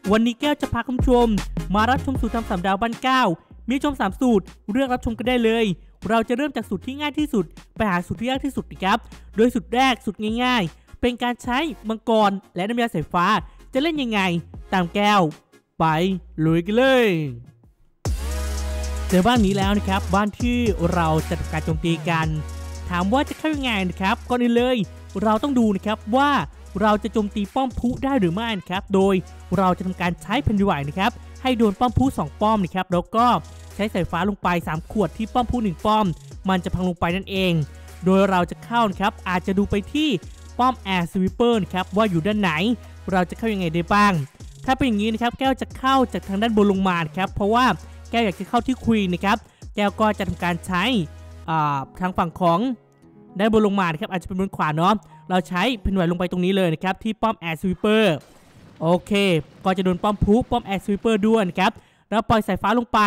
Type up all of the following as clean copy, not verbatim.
วันนี้แก้วจะพาคุณผู้ชมมารับชมสูตรทำ3 ดาวบ้าน9มีชม3สูตรเลือกรับชมกันได้เลยเราจะเริ่มจากสูตรที่ง่ายที่สุดไปหาสูตรที่ยากที่สุดนะครับโดยสูตรแรกสูตรง่ายๆเป็นการใช้มังกรและน้ำยาสายฟ้าจะเล่นยังไงตามแก้วไปลุยกันเลยเจอบ้านนี้แล้วนะครับบ้านที่เราจะทำการโจมตีกันถามว่าจะเข้ายังไงนะครับก่อนอื่นเลยเราต้องดูนะครับว่าเราจะโจมตีป้อมพุได้หรือไม่นะครับโดยเราจะทำการใช้แผ่นดินไหวนะครับให้โดนป้อมพุ2ป้อมนะครับแล้วก็ใช้สายฟ้าลงไป3ขวดที่ป้อมพุ1ป้อมมันจะพังลงไปนั่นเองโดยเราจะเข้านะครับอาจจะดูไปที่ป้อมแอร์สวิปเปอร์นะครับว่าอยู่ด้านไหนเราจะเข้ายังไงได้บ้างถ้าเป็นอย่างนี้นะครับแก้วจะเข้าจากทางด้านบนลงมาครับเพราะว่าแก้วอยากจะเข้าที่ควีนนะครับแก้วก็จะทำการใช้ทางฝั่งของด้านบนลงมานะครับอาจจะเป็นบนขวาเนาะเราใช้แผ่นดินไหวลงไปตรงนี้เลยนะครับที่ป้อมแอร์สวิปเปอร์โอเคก็จะโดนป้อมพุป้อมแอร์สวิปเปอร์ด้วยนะครับแล้วปล่อยสายฟ้าลงไป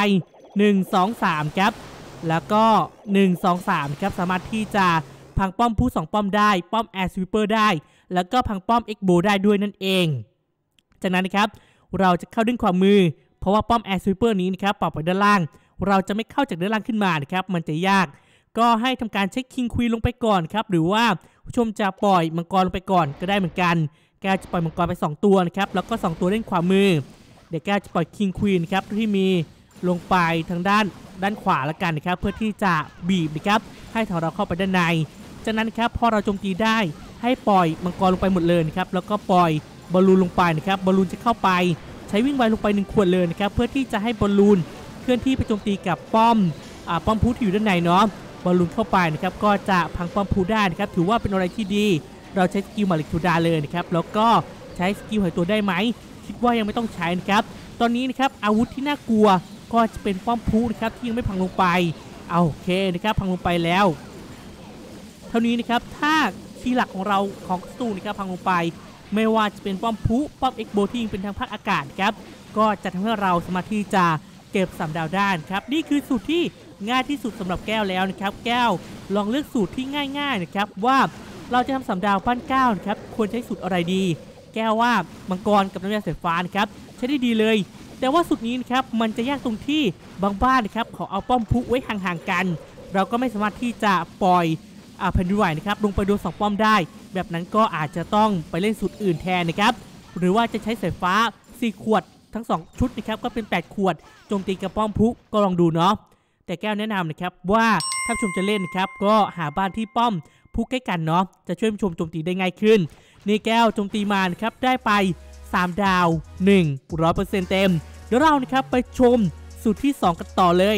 1 2 3ครับแล้วก็1 2 3ครับสามารถที่จะพังป้อมพุ2ป้อมได้ป้อมแอร์สวิปเปอร์ได้แล้วก็พังป้อมเอ็กโบได้ด้วยนั่นเองจากนั้นนะครับเราจะเข้าด้วยความมือเพราะว่าป้อมแอร์สวิปเปอร์นี้นะครับปรับไปด้านล่างเราจะไม่เข้าจากด้านล่างขึ้นมานะครับมันจะยากก็ให้ทำการเช็คคิงควีนลงไปก่อนครับหรือว่าผู้ชมจะปล่อยมังกรลงไปก่อนก็ได้เหมือนกันแกจะปล่อยมังกรไป2ตัวนะครับแล้วก็2ตัวด้านขวามือเดี๋ยวแกจะปล่อยคิงควีนครับที่มีลงไปทางด้านขวาละกันนะครับเพื่อที่จะบีบนะครับให้เราเข้าไปด้านในจากนั้นครับพอเราโจมตีได้ให้ปล่อยมังกรลงไปหมดเลยนะครับแล้วก็ปล่อยบอลลูนลงไปนะครับบอลลูนจะเข้าไปใช้วิ่งไวลงไป1ขวดเลยนะครับเพื่อที่จะให้บอลลูนเคลื่อนที่ไปโจมตีกับป้อมพุที่อยู่ด้านในเนาะบอลลูนเข้าไปนะครับก็จะพังป้อมพุได้นะครับถือว่าเป็นอะไรที่ดีเราใช้สกิลมาลิทูดาเลยนะครับแล้วก็ใช้สกิลหายตัวได้ไหมคิดว่ายังไม่ต้องใช้นะครับตอนนี้นะครับอาวุธที่น่ากลัวก็จะเป็นป้อมพุนะครับที่ยังไม่พังลงไปโอเคนะครับพังลงไปแล้วเท่านี้นะครับถ้าคีย์หลักของเราของสตูนะครับพังลงไปไม่ว่าจะเป็นป้อมพุป้อมเอ็กโบที่ยิงเป็นทางภาคอากาศครับก็จะทำให้เราสามารถที่จะเก็บ3 ดาวได้ครับนี่คือสูตรที่ง่ายที่สุดสำหรับแก้วแล้วนะครับแก้วลองเลือกสูตรที่ง่ายๆนะครับว่าเราจะทำ3 ดาวบ้าน9นะครับควรใช้สูตรอะไรดีแก้วว่ามังกรกับน้ำยาสายฟ้านะครับใช้ได้ดีเลยแต่ว่าสูตรนี้นะครับมันจะยากตรงที่บางบ้านนะครับเขาเอาป้อมพุไว้ห่างๆกันเราก็ไม่สามารถที่จะปล่อยแผ่นดินไหวนะครับลงไปโดน2ป้อมได้แบบนั้นก็อาจจะต้องไปเล่นสูตรอื่นแทนนะครับหรือว่าจะใช้สายฟ้า4ขวดทั้ง2ชุดนะครับก็เป็น8ขวดโจมตีกับป้อมพุก็ลองดูเนาะแต่แก้วแนะนำนะครับว่าถ้าผู้ชมจะเล่นนะครับก็หาบ้านที่ป้อมพุใกล้กันเนาะจะช่วยผู้ชมโจมตีได้ง่ายขึ้นนี่แก้วโจมตีมานะครับได้ไป3 ดาว 100% เต็มเดี๋ยวเรานะครับไปชมสูตรที่2กันต่อเลย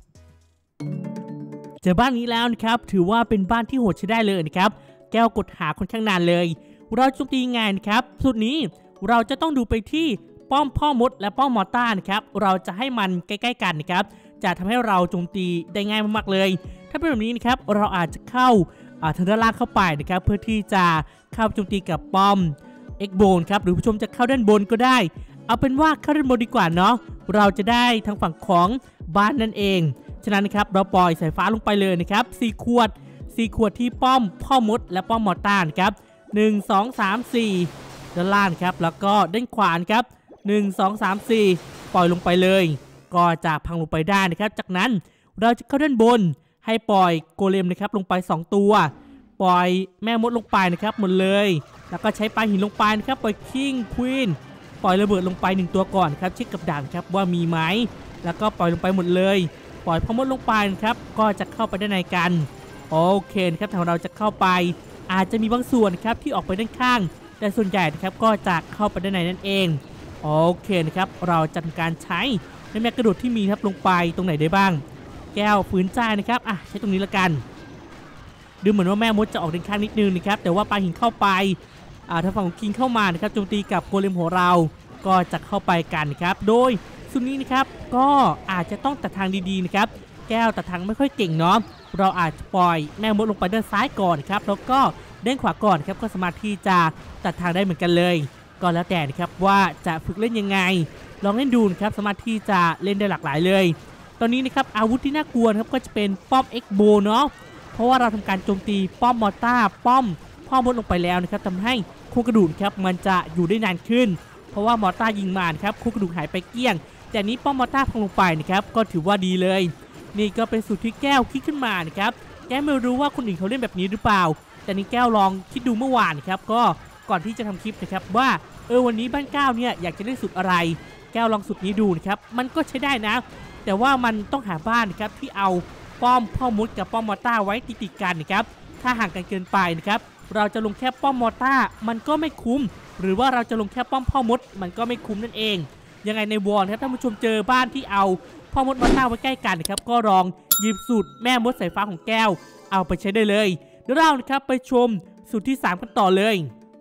เจอบ้านนี้แล้วนะครับถือว่าเป็นบ้านที่โหดใช้ได้เลยนะครับแก้วกดหาค่อนข้างนานเลยเราโจมตีง่ายนะครับสูตรนี้เราจะต้องดูไปที่ป้อมพ่อมดและป้อมมอต้านะครับเราจะให้มันใกล้ๆกันนะครับจะทำให้เราโจมตีได้ง่ายมากๆเลยถ้าเป็นแบบนี้นะครับเราอาจจะเข้าทางด้านล่างเข้าไปนะครับเพื่อที่จะเข้าโจมตีกับป้อมเอ็กโบนครับหรือผู้ชมจะเข้าด้านบนก็ได้เอาเป็นว่าเข้าด้านบนดีกว่าเนาะเราจะได้ทางฝั่งของบ้านนั่นเองฉะนั้นนะครับเราปล่อยสายฟ้าลงไปเลยนะครับ4 ขวดที่ป้อมพ่อมดและป้อมมอต้าครับ1 2 3 4ด้านล่างครับแล้วก็ด้านขวาครับ1 2 3 4ปล่อยลงไปเลยก็จะพังลงไปได้นะครับจากนั้นเราจะเข้าด้านบนให้ปล่อยโกเลมนะครับลงไป2 ตัวปล่อยแม่มดลงไปนะครับหมดเลยแล้วก็ใช้ปลาหินลงไปนะครับปล่อยคิงควีนปล่อยระเบิดลงไป1 ตัวก่อนครับเช็คกับด่านครับว่ามีไหมแล้วก็ปล่อยลงไปหมดเลยปล่อยพ่อมดลงไปนะครับก็จะเข้าไปด้านในกันโอเคนะครับทางเราจะเข้าไปอาจจะมีบางส่วนครับที่ออกไปด้านข้างแต่ส่วนใหญ่นะครับก็จะเข้าไปด้านในนั่นเองโอเคนะครับเราจะทำการใช้ในแมกกระโดดที่มีครับลงไปตรงไหนได้บ้างแก้วฝืนใจนะครับใช้ตรงนี้ละกันดูเหมือนว่าแม่มดจะออกด้านข้างนิดนึงนะครับแต่ว่าปลาหินเข้าไปถ้าฝั่งของคิงเข้ามานะครับโจมตีกับโกเลมของเราก็จะเข้าไปกันครับโดยส่วนนี้นะครับก็อาจจะต้องตัดทางดีๆนะครับแก้วตัดทางไม่ค่อยเก่งเนาะเราอาจจะปล่อยแม่มดลงไปด้านซ้ายก่อนครับแล้วก็ด้านขวาก่อนครับก็สามารถที่จะตัดทางได้เหมือนกันเลยก็แล้วแต่นะครับว่าจะฝึกเล่นยังไงลองเล่นดูนะครับสามารถที่จะเล่นได้หลากหลายเลยตอนนี้นะครับอาวุธที่น่ากลัวครับก็จะเป็นป้อมเอ็กโบเนาะเพราะว่าเราทำการโจมตีป้อมมอต้าป้อมพ่อมดลงไปแล้วนะครับทำให้โครงกระดูกครับมันจะอยู่ได้นานขึ้นเพราะว่ามอต้ายิงมาครับโครงกระดูกหายไปเกลี้ยงแต่นี้ป้อมมอต้าพังลงไปนะครับก็ถือว่าดีเลยนี่ก็เป็นสูตรที่แก้วคิดขึ้นมานะครับแก้วไม่รู้ว่าคนอื่นเขาเล่นแบบนี้หรือเปล่าแต่นี่แก้วลองคิดดูเมื่อวานครับก็ก่อนที่จะทำคลิปนะครับว่าวันนี้บ้านก้าวเนี่ยอยากจะเล่นสูตรอะไรแก้วลองสูตรนี้ดูนะครับมันก็ใช้ได้นะแต่ว่ามันต้องหาบ้านนะครับที่เอาป้อมพ่อมดกับป้อมมอต้าไว้ติดกันนะครับถ้าห่างกันเกินไปนะครับเราจะลงแค่ป้อมมอต้ามันก็ไม่คุ้มหรือว่าเราจะลงแค่ป้อมพ่อมดมันก็ไม่คุ้มนั่นเองยังไงในวอลครับท่านผู้ชมเจอบ้านที่เอาพ่อมดมอต้าไว้ใกล้กันนะครับก็ลองหยิบสูตรแม่มดสายฟ้าของแก้วเอาไปใช้ได้เลยเดี๋ยวเรานะครับไปชมสูตรที่3กันต่อเลย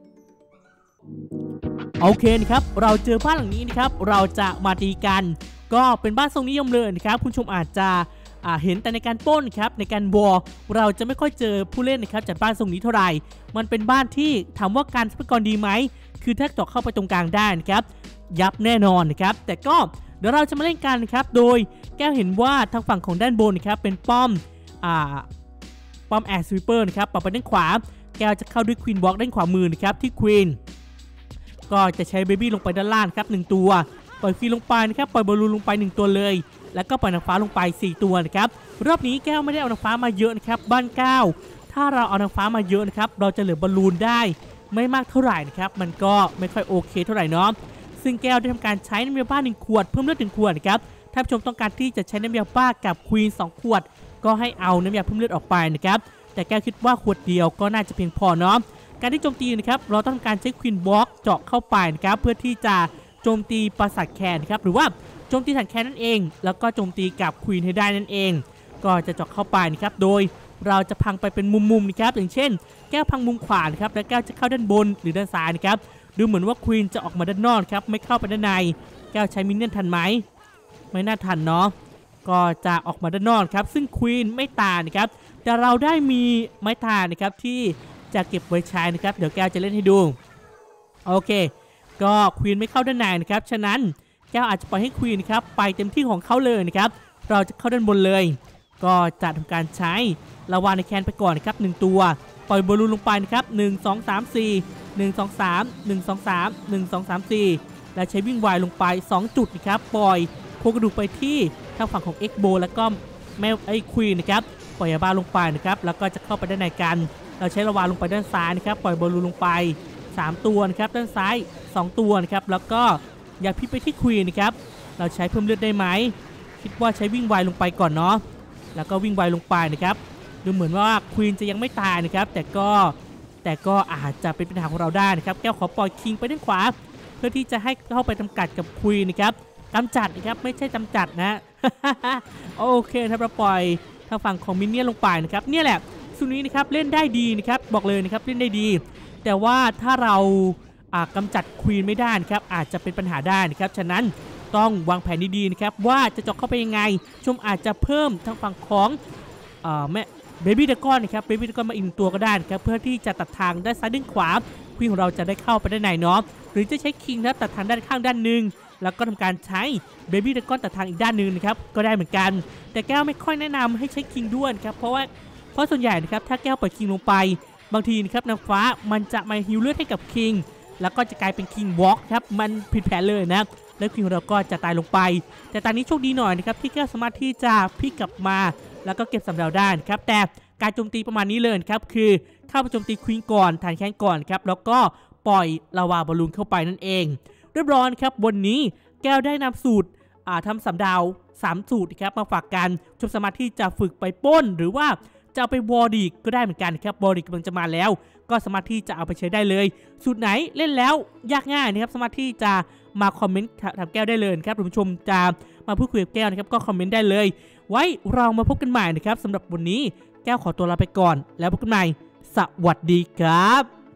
โอเคนะครับเราเจอบ้านหลังนี้นะครับเราจะมาตีกันก็เป็นบ้านทรงนิยมเลยนะครับคุณผู้ชมอาจจะเห็นแต่ในการปล้นครับในการวอลเราจะไม่ค่อยเจอผู้เล่นนะครับจัดบ้านทรงนี้เท่าไหร่มันเป็นบ้านที่ถามว่าการทรัพยากรดีไหมคือถ้าเจาะเข้าไปตรงกลางได้นะครับยับแน่นอนนะครับแต่ก็เดี๋ยวเราจะมาเล่นกันนะครับโดยแก้วเห็นว่าทางฝั่งของด้านบนนะครับเป็นป้อมแอร์สวีปเปอร์นะครับปรับไปด้านขวาแก้วจะเข้าด้วยควีนบล็อกด้านขวามือนะครับที่ควีนก็จะใช้เบบี้ลงไปด้านล่างครับ1ตัวปล่อยฟรีลงไปนะครับปล่อยบอลลูนลงไป1ตัวเลยแล้วก็ปล่อยนางฟ้าลงไป4ตัวนะครับรอบนี้แก้วไม่ได้เอานางฟ้ามาเยอะนะครับบ้านก้าวถ้าเราเอานางฟ้ามาเยอะนะครับเราจะเหลือบอลลูนได้ไม่มากเท่าไหร่นะครับมันก็ไม่ค่อยโอเคเท่าไหร่เนาะซึ่งแก้วได้ทำการใช้น้ำยาบ้า1 ขวดเพิ่มเลือด1 ขวดนะครับถ้าผู้ชมต้องการที่จะใช้น้ำยาบ้ากับควีน2 ขวดก็ให้เอาน้ำยาเพิ่มเลือดออกไปนะครับแต่แก้วคิดว่าขวดเดียวก็น่าจะเพียงพอเนาะการที่โจมตีนะครับเราต้องการใช้ควีนบล็อกเจาะเข้าไปนะครับเพื่อที่จะโจมตีปราสาทแคนครับหรือว่าโจมตีฐานแคนนั่นเองแล้วก็โจมตีกับควีนให้ได้นั่นเองก็จะเจาะเข้าไปนะครับโดยเราจะพังไปเป็นมุมๆนะครับอย่างเช่นแก้วพังมุมขวานะครับแล้วแก้วจะเข้าด้านบนหรือด้านซ้ายนะครับดูเหมือนว่าควีนจะออกมาด้านนอกครับไม่เข้าไปด้านในแก้วใช้มินเนี่ยนทันไหมไม่น่าทันเนาะก็จะออกมาด้านนอกครับซึ่งควีนไม่ตายนะครับแต่เราได้มีไม้ตายนะครับที่จะเก็บไว้ใช้นะครับเดี๋ยวแก้วจะเล่นให้ดูโอเคก็ควีนไม่เข้าด้านในนะครับฉะนั้นแก้วอาจจะปล่อยให้ควีนนะครับไปเต็มที่ของเขาเลยนะครับเราจะเข้าด้านบนเลยก็จะทำการใช้ลาวาในแคนไปก่อนนะครับ1ตัวปล่อยบอลลูนลงไปนะครับ1 2 3 4 1 2 3 1 2 3 1 2 3 4และใช้วิ่งวายลงไป2จุดนะครับปล่อยโครงกระดูกไปที่ทางฝั่งของเอ็กโบแล้วก็แมวควีนนะครับปล่อยยาบ้าลงไปนะครับแล้วก็จะเข้าไปด้านในกันเราใช้ลาวาลงไปด้านซ้ายนะครับปล่อยบอลลูนลงไป3ตัวนะครับด้านซ้าย2ตัวนะครับแล้วก็อย่าพิษไปที่ควีนนะครับเราใช้เพิ่มเลือดได้ไหมคิดว่าใช้วิ่งไวลงไปก่อนเนาะแล้วก็วิ่งไวลงไปนะครับดูเหมือนว่าควีนจะยังไม่ตายนะครับแต่ก็อาจจะเป็นปัญหาของเราได้นะครับแก้วขอปล่อยคิงไปด้านขวาเพื่อที่จะให้เข้าไปจำกัดกับควีนนะครับกำจัดนะครับไม่ใช่จำจัดนะ โอเคถ้าเราปล่อยทางฝั่งของมินเนี่ยนลงไปนะครับเนี่ยแหละสูตรนี้นะครับเล่นได้ดีนะครับบอกเลยนะครับเล่นได้ดีแต่ว่าถ้าเรากำจัดควีนไม่ได้นะครับอาจจะเป็นปัญหาได้นะครับฉะนั้นต้องวางแผนดีๆนะครับว่าจะเจาะเข้าไปยังไงชมอาจจะเพิ่มทางฝั่งของแม่เบบี้ดากอนนะครับเบบี้ดากอนมาอีก1 ตัวก็ได้นะครับเพื่อที่จะตัดทางด้านซ้ายด้านขวาควีนของเราจะได้เข้าไปด้านในเนาะหรือจะใช้คิงนะครับตัดทางด้านข้างด้านหนึ่งแล้วก็ทำการใช้เบบี้ดากอนตัดทางอีกด้านหนึ่งนะครับก็ได้เหมือนกันแต่แก้วไม่ค่อยแนะนำให้ใช้คิงด้วยครับเพราะส่วนใหญ่นะครับถ้าแก้วปล่อยคิงลงไปบางทีนะครับนางฟ้ามันจะมาฮิวเลือดให้กับคิงแล้วก็จะกลายเป็นคิงวอล์กครับมันผิดแผนเลยนะแล้วคิงของเราก็จะตายลงไปแต่ตอนนี้โชคดีหน่อยนะครับที่แก้วสามารถที่จะพลิกกลับมาแล้วก็เก็บสำเราได้ครับแต่การโจมตีประมาณนี้เลยครับคือเข้าไปโจมตีควีนก่อนฐานแขนก่อนครับแล้วก็ปล่อยลาวาบอลลูนเข้าไปนั่นเองเรียบร้อยครับวันนี้แก้วได้นำสูตรทำสำดาว3 สูตรครับมาฝากกันชมสามารถที่จะฝึกไปป้นหรือว่าจะเอาไปวอร์ดิกก็ได้เหมือนกันครับวอร์ดิกกำลังจะมาแล้วก็สามารถที่จะเอาไปใช้ได้เลยสูตรไหนเล่นแล้วยากง่ายนะครับสามารถที่จะมาคอมเมนต์ถามแก้วได้เลยครับคุณผู้ชมจะมาพูดคุยกับแก้วนะครับก็คอมเมนต์ได้เลยไว้เรามาพบกันใหม่นะครับสำหรับวันนี้แก้วขอตัวลาไปก่อนแล้วพบกันใหม่สวัสดีครับ